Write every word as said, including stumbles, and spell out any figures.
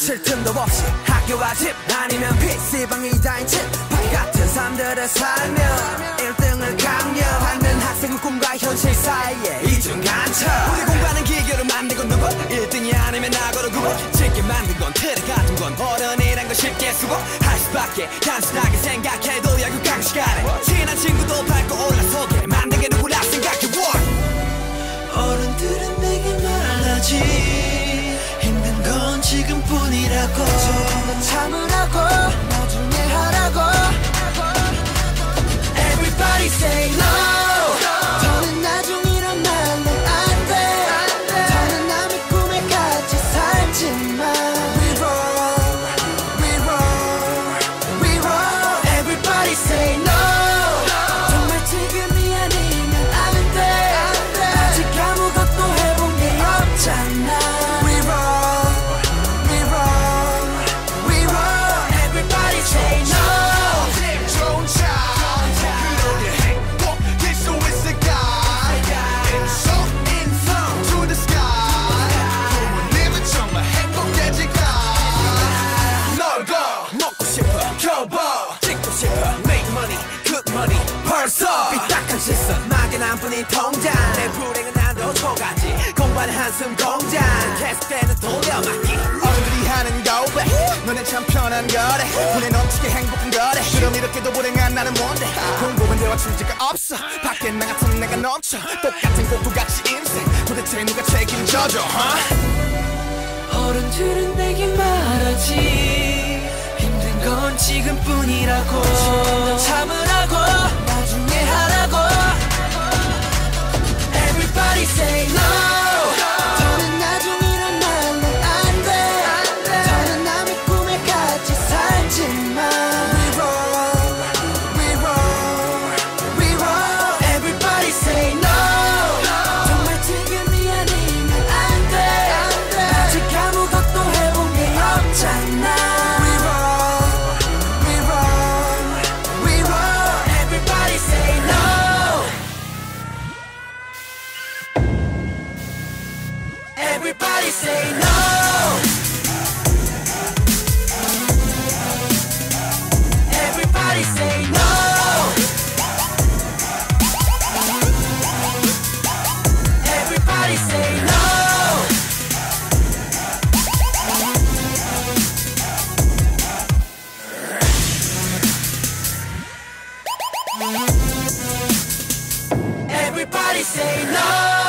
쉴 틈도 없이 학교와 집 아니면 피시방이 다인 집 파이 같은 삶들을 살며 일 등을 강요하는 학생의 꿈과 현실 사이에 이중 간첩. 우리 공부하는 기교를 만들고 누구 일 등이 아니면 나고로 구분 쉽게 만든 건 틀에 가둔 건 어른이란 걸 쉽게 수고할 수밖에. 단순하게 생각해도 결국 강시간에 친한 친구도 밟고 올라서게 만들게 누구라 생각해. 어른들은 내게 말하지 힘든 건 지금뿐이라고. 조금만 참으라고 나중에 하라고. Everybody say no. 더는 나중이란 말로 안돼. 더는 남의 꿈에 같이 살지만 We roll, we roll, we roll. Everybody say no. 정말 지금이 아니면 안돼. 아직 아무것도 해본 게 없잖아. We roll, we roll, we roll. Everybody say no. 좋은 차 그러게 행복할 수 있을까. 인성 인성 to the sky. 부모님은 정말 행복해질까. 놀고 먹고 싶어 겨보 찍고 싶어 make money good money 벌써 삐딱한 시선 막연한 뿐인 통장. 내 불행은 난도 초가지 공부하는 한숨 공장. 계속되는 돌려막기 어른들이 하는 고백 너네 참 편한 거래. 분에 넘치게 행복한 거래. 그럼 이렇게도 불행한 나는 뭔데. 공부만 대화 출제가 없어. 밖에 나 같은 내가 넘쳐. 똑같은 꼭두같이 인생 도대체 누가 책임져줘 huh? 어른들은 내게 말하지 힘든 건 지금뿐이라고. 더 참으라고 나중에 하라고. Everybody say no. 더는 나중이란 말로 안돼. 더는 남의 꿈에 같이 살지만 We roll, we roll, we roll. Everybody say no. 정말 지금이 아니면 안돼. 아직 아무것도 해본 게 없잖아. We roll, we roll, we roll. Everybody say no. Everybody say no. Everybody say no. Everybody say no. Everybody say no.